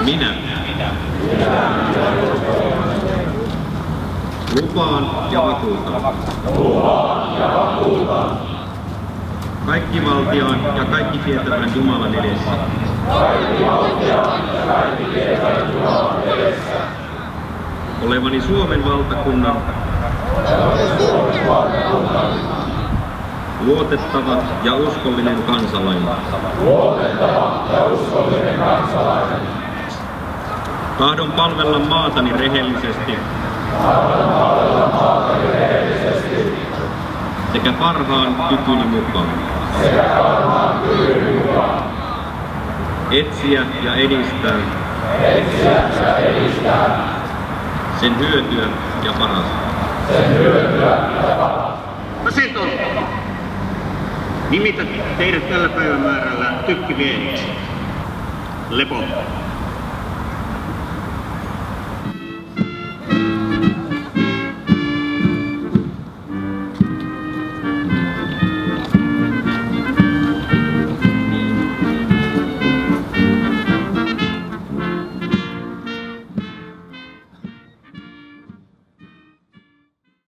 Minä. Lupaan ja vakuutan. Kaikki valtiaan ja kaikki tietävän Jumalan edessä. Olevani Suomen valtakunnan luotettava ja uskollinen kansalainen. Tahdon palvella maatani rehellisesti sekä parhaan kykyni mukaan. Etsiä ja edistää sen hyötyä ja parasta. Aseton! Nimitän teidät tällä päivämäärällä tykkiviehiksi. Lepo.